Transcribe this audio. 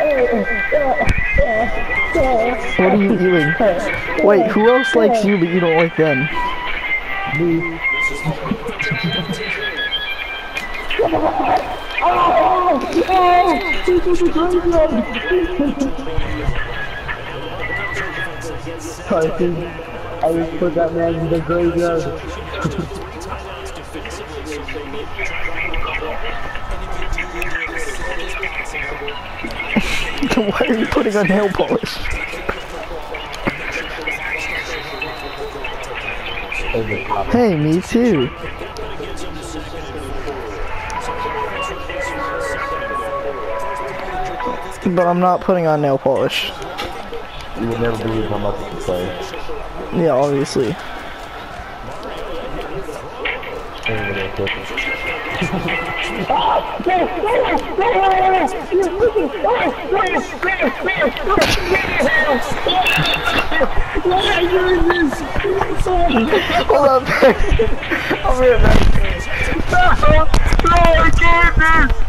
What are you doing? Wait, who else likes you but you don't like them? Me. I just put that man in the graveyard. Why are you putting on nail polish? Hey, me too. But I'm not putting on nail polish. You would never believe how much you play. Yeah, obviously. Why are you doing this? Hold up. I'll be right back. No, I can't do this.